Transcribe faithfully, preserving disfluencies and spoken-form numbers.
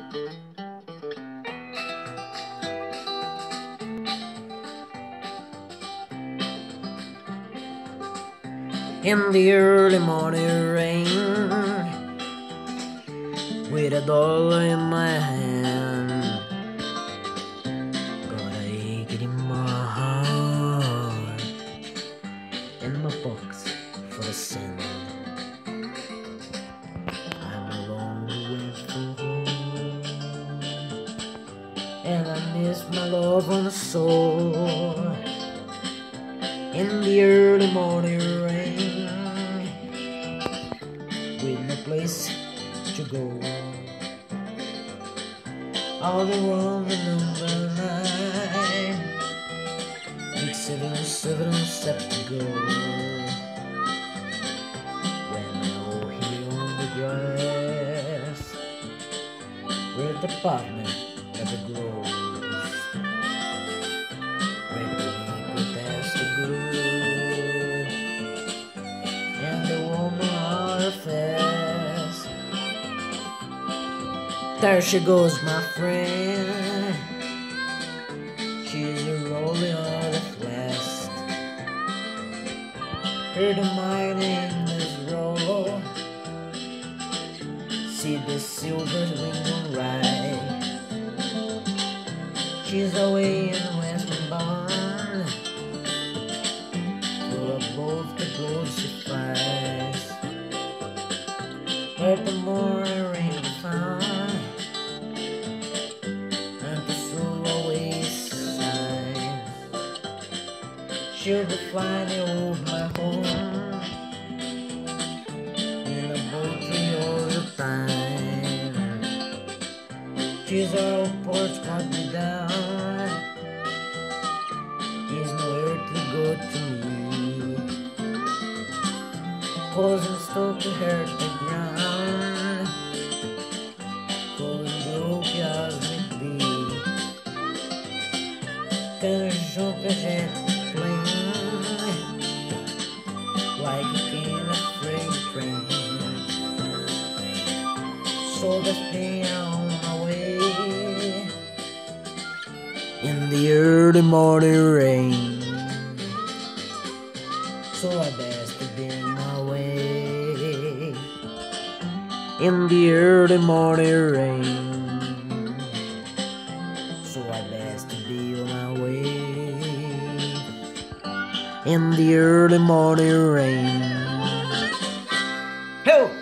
In the early morning rain, with a dollar in my hand, got a ache in my heart, and my box for the sand. I'm a long way from home, and I miss my love on the soul. In the early morning rain, with no place to go, all the wrong number nine, big seven seven step to go. When I lay here on the grass, where the partner never grows, where the liquid has to go, and the woman are fast. There she goes, my friend. She's a rolling on the blast. Heard the miners roll, see the silver wing ride. She's away in Western Barn, full of both the clothes she finds. Where the morning rain found, and the soul always shines. She'll be flying over my home in a boat all the time. She's our porch cut me down. He's no earthly good to me, causing still to hurt the ground, causing broke as it be. Canjão que a gente plane, like a can of freight train. So that's me on my way, in the early morning rain. So I best to be on my way, in the early morning rain. So I best to be on my way, in the early morning rain. Ho!